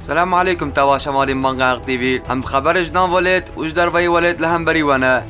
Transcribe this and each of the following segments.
السلام عليكم توا شمالي مانغاق تي في. هم خبر جدان وليت وش دروي وليت لهم بري وانا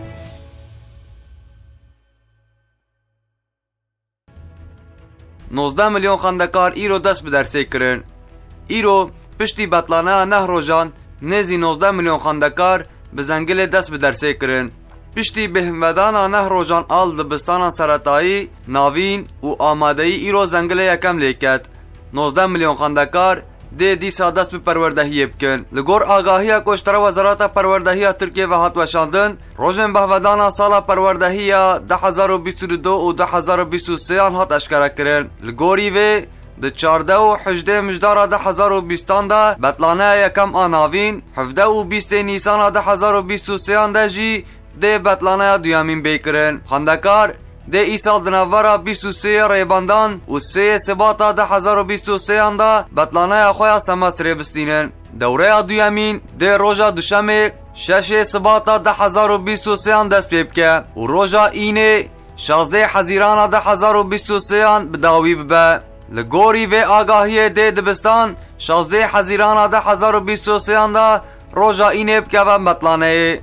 19 مليون خندکار ایرو دست به درسه کرن. ایرو پشتی بطلانه نهرو جان نزی 19 مليون خندکار به زنگل دست به درسه کرن. پشتی بهمدانا نهرو جان آل دبستان سرطایی ناوین و آمادهی ایرو زنگل یکم لیکت. 19 مليون خندکار ده دیسا دست به پروردهی بکن. لگور آگاهی کشتر وزارت پروردهی ترکیه و هات وشاندن روزن بهودانا سال پروردهی 2022 و 2023 هات اشکره کرن. لگوری و ده 14 و 18 مجدار 2020 ده بطلانه یکم آناوین 17 و 20 نیسان 2023 ده جی ده بطلانه دویامین بیکرن. خندکار ده ایسال دنوارا 23 ریباندان و 3 سباتا 2023 ده بطلانه خویا سمستر بستینن. دوره دویامین ده روژا دوشمه 6 سباتا 2023 دست پیبکه و روژا اینه 16 حزیران 2023 بداوی ببه. لگوری و آگاهی ده دبستان 16 حزیران 2023 ده روژا اینه بکه و بطلانه.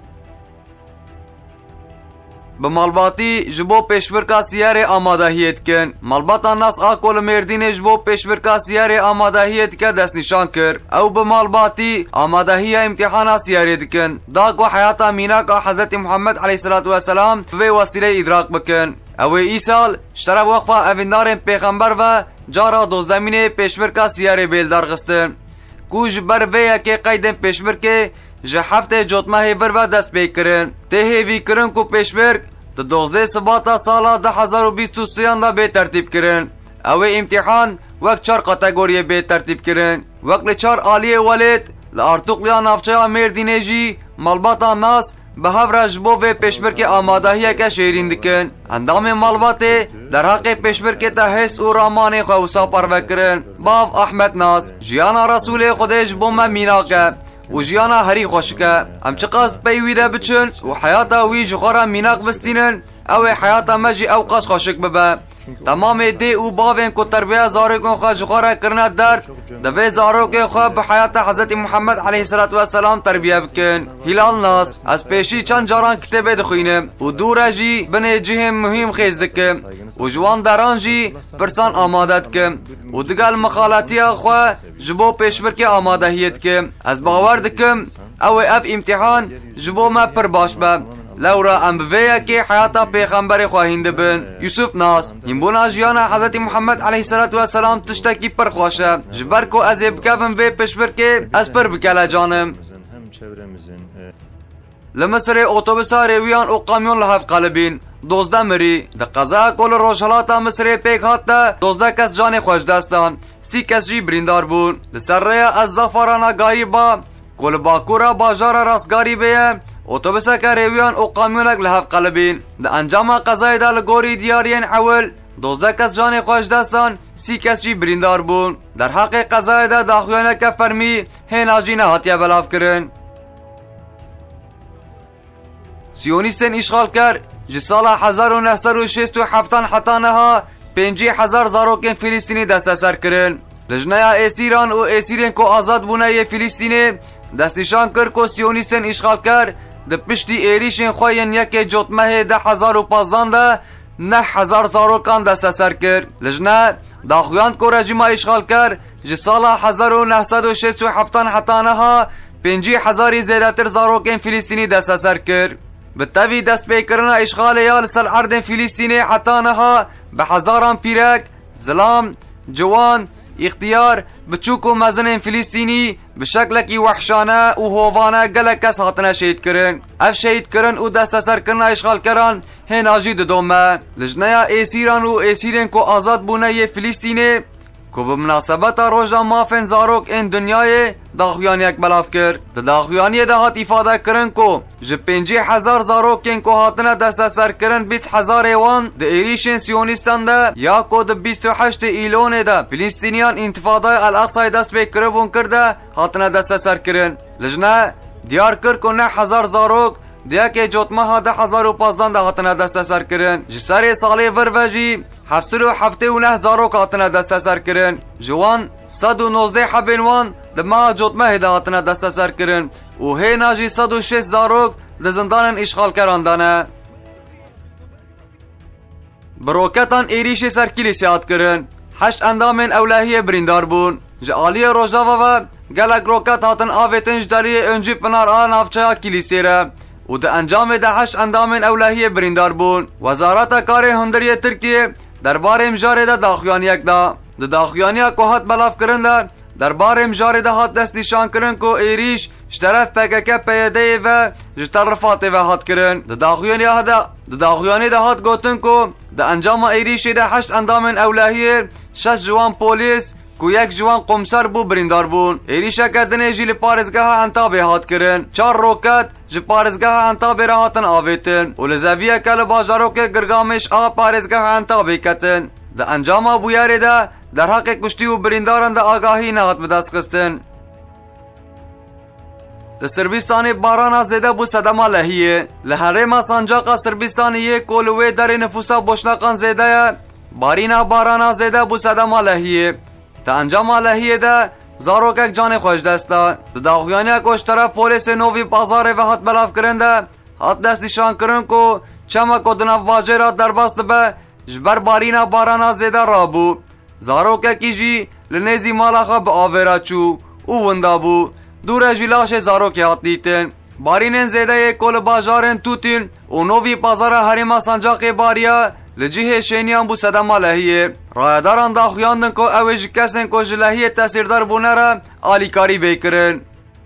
به مالباتی جبو پیشورکا سیاره آمادهیت کن. مالباتا ناس آکول مردین جبو پیشورکا سیاره آمادهیت که دست نشان کر. او به مالباتی آمادهی امتحانا سیاره دکن. داک و حیاتا میناکا حضرت محمد علیه السلام و وسیله ادراک بکن. او ایسال شرف وقفا اویندار پیغمبر و جارا دوزدمین پیشورکا سیاره بیلدار غستن. کوج بر ویا که قیدن پیشورکه جه هفته جوتمه ور و دست بیکرن. ته وی کرن کو پیشورک د 12 سباتا سال 2023 دا به ترتیب کرن. او امتحان وقت 4 کاتگوری به ترتیب کرن. وقت 4 عالیه ولید لارتوقلیا نافچه مردینجی مالباتا ناس به هفره جبو و پیشورک آمادهیه که شیرین دکن. اندام مالباته در حق پیشورک تا حس و رامان خوصا پرو کرن. باف احمد ناس جیانا رسول خودش بو من میناکه و جیانا هری خوشکه. هم چه قصد پیویده بچن و حیاتا وی جخورا میناق بستینن او حیاتا مجی او قصد خوشک ببه. تمام دی او باوین کو تربیه زارکون خواه جخورا کرنه در دوی زارکون خواه به حیات حضرت محمد علیه السلام تربیه بکن. هلال ناس از پیشی چند جاران کتبه دخوینم و دور جی بنه جهم مهم خیز دکم و جوان دران جی پرسان آمادت کم و دگل مخالاتی خواه جبو پیشورک آمادهیت کم. از باور دکم او اف امتحان جبو ما پر باش به لورا ام بویا که حیاتا پیغمبر خواهنده بن. یوسف ناس هنبونا جیانا حضرت محمد علیه السلام تشتکی پر خوشه جبر کو از بکفم و پیشور که از پر بکله جانم. لمصر اتوبوسا رویان و کامیون لحف قلبین 12 مری د قضا کل روشلاتا مصر پیک هاتا 12 کس جان خوش دستان 30 کس جی بریندار بون. لسره از زفرانا گاری با کل باکورا باجار راستگاری بیه اتوبوسا که رویان و کامیونک لحف قلبین. د انجام قضای دال گوری دیارین حول 12 کس جان خوش دستان 30 کس جی بریندار بون. در حق قضای دا داخویانه که فرمی هین آجین هاتیه بلاف کرن. سیونیستن اشغال کر جی سال 1967 حتی نها 50,000 زاروکن فلسطینی دست سر کرن. لجنه اسیران و اسیرین کو آزاد بونه ی فلسطینی دست نشان کر کو سیونیستن اشغال کر د پشتی ایریشن خوین یک جوتمه 2015 ده 9,000 زاروکان دست سر کر. لجنه داخویان کو رژیم اشغال کر جی سال 1967 حتی نها 50,000 زیادتر زاروکن فلسطینی دست سر کر. به تاوی دست پیکرنا اشغال یال سر ارد فلسطینی حتی نها به هزاران پیرک زلام جوان اختیار بچوک و مزن فلسطینی به شکلکی وحشانه و هوانه گلک کس هاتنه شهید کرن. اف شهید کرن و دست سر کرن اشغال کرن هین آجی دومه. لجنه ایسیران و ایسیرین کو آزاد بونه ی فلسطینی کو به مناسبت روژا مافن زاروک این دنیای داخویانی یک بلاف کرد. داخویانی ده هات افاده کرن کو جه 50,000 زاروکین کو هاتنه دست سر کرن 20,000 ایوان ده ایریشن سیونیستان ده یا کو ده 28 ایلون ده فلسطینیان انتفاده الاقصای دست به کربون کرده هاتنه دست سر کرن. لجنه دیار کرد کو 9,000 زاروک دیا که جوتمه ها 2015 ده هاتنه دست سر کرن. جسر سالی وروژی 779 زاروک هاتنه دست سر کرن. جوان 119 حبنوان دما جوتمه هداتنا دست سر کرن و هینا جی 106 زاروک د زندان اشغال کراندانه. بروکتان ایریش سر کلیسیات کرن 8 اندامین اولهی بریندار بون. جالی روجاوا و گلک روکت هاتن آویتن جدالی انجی پنار آن افچه کلیسیره و ده انجام ده 8 اندامین اولهی بریندار بون. وزارت کار هندری ترکیه درباره مجاره ده داخویانیک ده داخویانیک که هات بلاف کرن ده درباره مجاره ده هات دست نشان کرن که ایریش جطرف پکک پیده و جطرفات و هات کرن. داخویانی ده هات گوتن که ده انجام ایریش ده 8 اندامین اولهی 6 جوان پولیس کو یک جوان قمسر بو بریندار بون. ایریشا کدنه جی لپارزگاه انتابه هات کرن 4 روکت جی پارزگاه انتابه را هاتن آویتن و لزویه کل باجارو که گرگامش پارزگاه انتابه کتن. ده انجام بویاره ده در حق کشتی و برینداران ده آگاهی نهات بدست خستن. ده سربیستان بارانا زیده بو صدما لحیه لحرم سانجاقا سربیستان یک کولوه در نفوسا بوشناقان زیده بارینا بارانا زیده بو صدما لحیه تا انجام لحیه ده زاروکک جان خوش دستا. ده داخویانی کش طرف پولیس نوی بازار و هات بلاف کرنده هات دست نشان کرن کو چمک و دنف واجه را در بست به جبر بارینا بارانا زیده را بو. زاروککی جی لنیزی مالا خواب آویرا چو او وندا بو. دور جلاش زاروکی هات دیتن بارینن زیده کل باجارن توتین و نوی بازار حریم سانجاق باریا لجیه شینیان بو صدما لحیه. رایداران داخویاندن که اویج کسن که جلحیه تاثیردار بونه را آلیکاری بیکرن.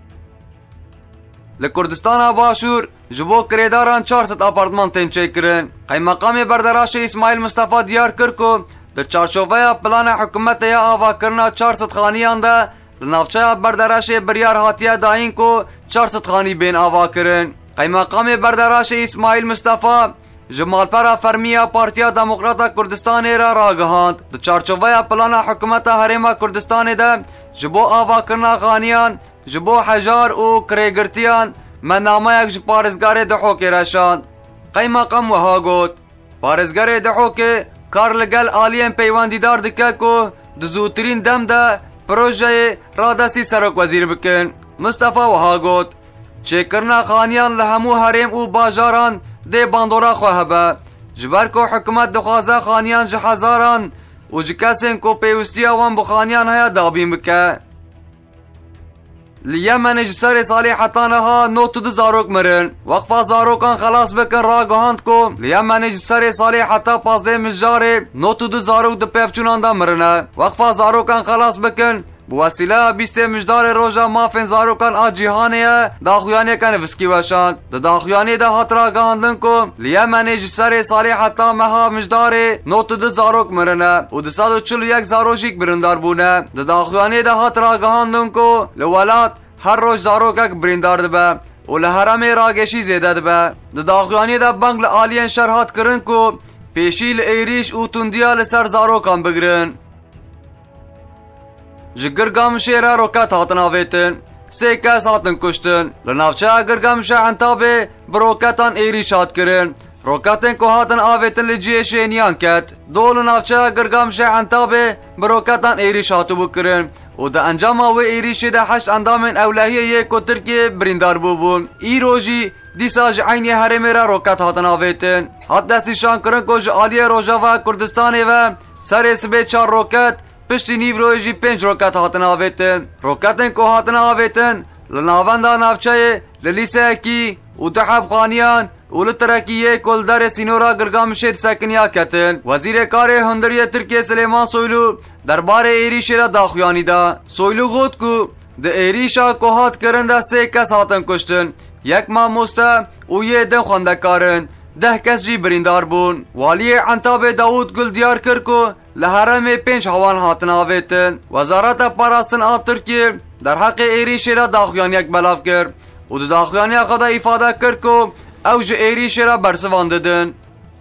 لکردستان باشور جبو کریداران 400 آپارتمان تنچه کرن. قیمقام بردراش اسماعیل مصطفی دیار کر که در چارچوبه پلان حکومت یا آوا کرنا 400 خانیان ده لنافچه بردراش بریار هاتیه داین که 400 خانی بین آوا کرن. قیمقام بردراش اسماعیل مصطفی جمال پرا فرمیا پارتیا دموکراتا کردستان را راگهاند. در چارچوبه پلان حکومت حریم کردستان ده جبو آوا کرنا خانیان جبو حجار و کریگرتیان من نامه یک پارزگار دحوکی رشاند. قیمقام وها گوت پارزگار دحوکی کار لگل آلین پیواندیدار دکه که دزوترین دم ده پروژه را دستی سرک وزیر بکن. مصطفی وها گوت چه کرنا خانیان لهمو حریم و باجاران ده باندورا خواه با جبر کو حکومت دخوازه خانیان جهزاران و جکسین کو پیوستیا وان بخانیان هیا دابین بکه. لیمن جسر صالحتانها نوت ده زاروک مرن وقفا زاروکان خلاص بکن را گهاند کو لیمن جسر صالحتا پازده مجاره نوت ده زاروک ده پیفچونان ده مرنه وقفا زاروکان خلاص بکن بوسیله 20 مجدار روزا مافن زاروکان آجیهانه داخویانی کن وسکی وشان ده داخویانی ده هاترا گاندن کو لیمن جسر صالحتا مها مجدار نوت ده زاروک مرنه و ده 141 زاروجیک برندار بونه. ده داخویانی ده هاترا گاندن کو لولات هر روز زاروکک بریندار دبه و لحرم راگشی زیده دبه. ده داخویانی ده بنگل آلین شرحات کرن کو پیشی لایریش و تندیا لسر زاروکان بگرن. جگرگامشه را روکت هاتن آویتن 3 کس هاتن کشتن لنافچه گرگامشه انتابه بروکتان ایریش هات کرن. روکتن که هاتن آویتن لجیه شینیان کت دول نافچه گرگامشه انتابه بروکتان ایریش هاتو بکرن و ده انجام و ایریش ده 8 اندامن اولهیه یک و ترکیه بریندار بون. ای روژی دیسا جعینی حرم را روکت هاتن آویتن هات دستیشان کرن که جعالی روژاوا کردستانه و سر سبه 4 روکت پشتی نیو رویجی 5 روکت هاتن آویتن. روکتن که هاتن آویتن لناونده نافچه للیسه اکی و تحب خانیان و لترکیه کلدر سینورا گرگامشید سکنیا کتن. وزیر کار هندری ترکیه سلیمان سویلو درباره ایریش را داخویانی دا. سویلو گوت که ده ایریشا که هات کرن ده 3 کس هاتن کشتن 1 ماموسته و 1 دن خوندکارن 10 کس جی بریندار بون. والی عنتاب داود گل دیار کر که لحرم 5 هوان هاتن آویتن. وزارت پاراستن آن ترکیه در حق ایریش را داخویانی یک بلاف کرد و ده داخویانی خدا افاده کرد که اوج ایریش را برسوان دادن.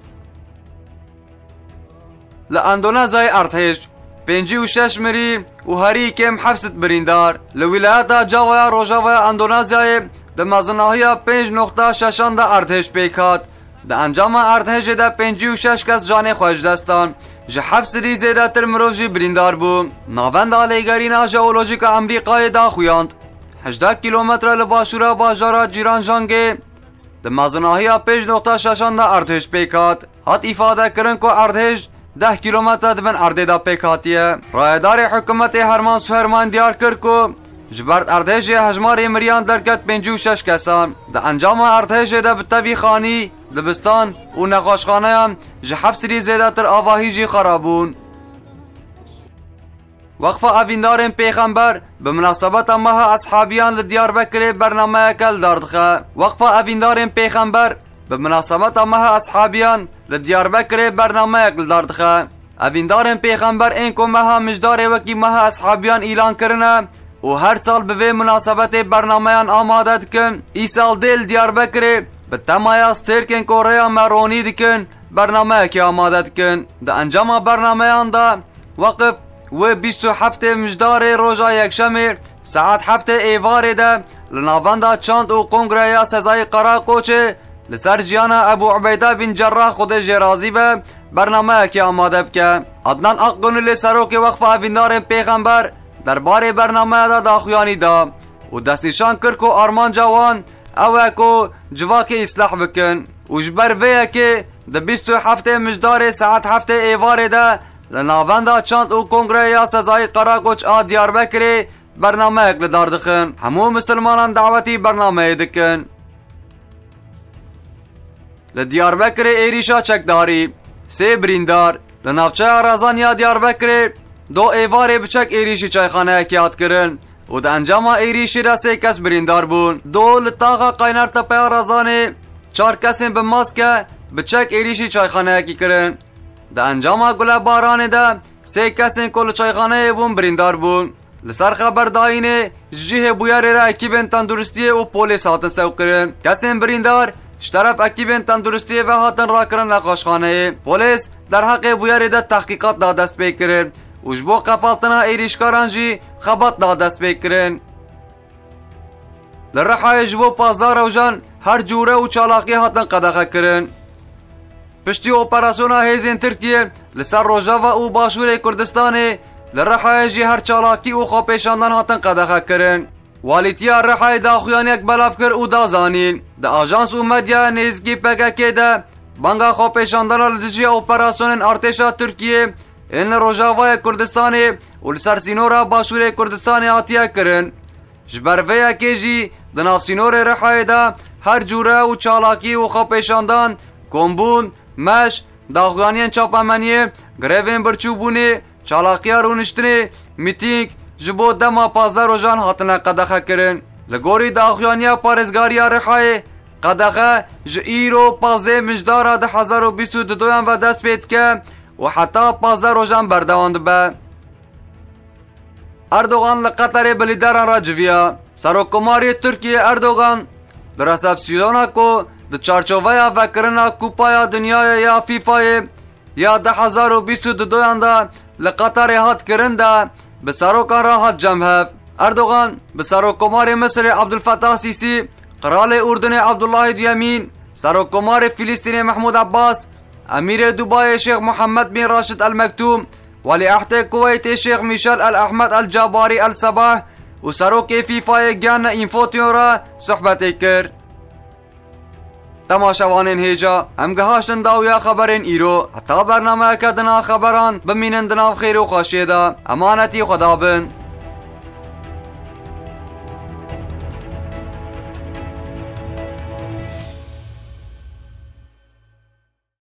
لاندونزای ارتش 56 مری و هری کم 700 بریندار لولایت جاویا روژاویا اندونزیای ده مزناهی 5.6 ده ارتش پیکات. ده انجام ارتش ده 56 کس جان خوش دستان ji 700 zêdetir mirov jî birîndar bû. Navenda lêgerîna jeolojîk a Emerîkayê daxuyand 18 kîlometre li başûra bajara Cîranjangê di mezinahiya 5.6 da erdhêj pêk hat. Hat îfadekirin ku erdhêj 10 kîlometre divin erdê da pêk hatiye. Rayedarê hikûmetê Herman Suherman diyar kir ku ji ber erdhêjê hejmarê miriyan derket 56 kesan. Di encama erdhêjê de bi tevî xanî, dibistan û nexweşxaneyan ji 700 zêdetir avahî jî xerab bûn. Waqfa Evîndarên Pêxember bi münasebeta meha eshabiyan li Diyarbekirê bernameyeke li dar dixe. Waqfa Evîndarên Pêxember bi münasebeta meha eshabiyan li Diyarbekirê bernameyek li dar dixe. Evîndarên Pêxember ên ku meha mijdarê wekî meha eshabiyan îlan kirine û her sal bi vê münasebetê bernameyan amade dikin. Îsal dê li Diyarbekirê bi temaya stêrkên ku rêya me ronî dikin bernameyekê amade dikin. Di encama bernameyan da Waqf wê 27 mijdarê roja yekşemê saet 7 êvarê de li navenda çand û kongreya sezayê Qarakoçê li ser jiyana Ebu Ubeyde bin Cerrah Xwedê jê razî be bernameyekê amade bike. Adnan Akgönüllê serokê Waqfa Evîndarên Pêxember derbarê bernameya da daxuyanî da û destnîşan kir ku armanca wan ew e ku civakê îslah bikin û ji ber vê yekê di 27 mijdarê saet 7 êvarê de li navenda çand û kongreya sezayê Qarakoç a Diyarbekirê bernameyek li dar dixin. Hemû misilmanan dawetî bernameyê dikin. Li Diyarbekirê êrîşa çekdarî 3 birîndar. Li navçeya Razaniya Diyarbekirê 2 êvarê bi çek êrîşî çayxaneyekê hat kirin û di encama êrîşî de 3 kes birîndar bûn. 2 li taxa Qaynartepeya Razanê 4 kesên bi maske bi çek êrîşî çayxaneyekî kirin. Di encama Gulebaranê de 3 kesên ku li çayxaneyê bûn birîndar bûn. Li ser xeberdayînê ji cihê bûyerê re ekîbên tenduristiyê û polîs hatin sewkirin. Kesên birîndar ji teref ekîbên tenduristiyê ve hatin rakirin nexweşxaneyê. Polîs derheqê bûyerê de tehqîqat da dest pê kirin û ji bo qefaltina êrîşkaran jî xebat da dest pê kirin. Li Rihayê ji bo 15 rojan her cûre û çalakî hatin qedexe kirin. Piştî operasyona hêzên Tirkiye li ser Rojava û Başûrê Kurdistanê li Rihayê jî her çalakî û xwepêşandan hatin qedexe kirin. Walîtiya Rihayê daxuyaniyek belav kir û da zanîn. Di ajans û medyaya nêzîkî PKK de banga xwepêşandana li dijî operasyonên artêşa Tirkiye ên li Rojavayê Kurdistanê û li ser sînora Başûrê Kurdistanê hatiye kirin. Ji ber vê yekê jî di nav sînorê Rihayê de her cûre û çalakî û xwepêşandan, kombûn, meş, daxuyaniyên çapemeniyê, grevên birçûbûnê, çalakiya rûniştinê, mîtîng ji bo dema 15 rojan hatine qedexe kirin. Li gorî daxuyaniya parêzgariya Rihayê qedexe ji îro 15 mijdara 2022 ve dest pê dike û heta 15 rojan berdewan dibe. Erdogan li Qeterê bi lîderan re civiya. Serokkomarê Tirkiye Erdogan di resepsiyona ku di çarçoveya vekirina Kupaya Dunyaya ya Fîfayê ya 2022 da li Qeterê hat kirin de bi serokan re hat cemhev. Erdogan bi serokkomarê Misrê Abdulfetah Sîsî, Qiralê Urdunê Abdullahî Duyemîn, serokkomarê Filîstînê Mahmud Abbas, Emîrê Dubayê Şeyx Muhammed bin Raşid El Mektum, Welîehdê Kuweytê Şeyx Michel El Ahmed El Cabarî El Sabah û serokê Fîfayê giyana Infotyon re sohbetê kir. Temaşevanên hêja em gihaştin dawiya xeberên îro heta bernameyeke di nav xeberan bimînin di nav xêr û xweşiyê de. Emanetî Xweda bin.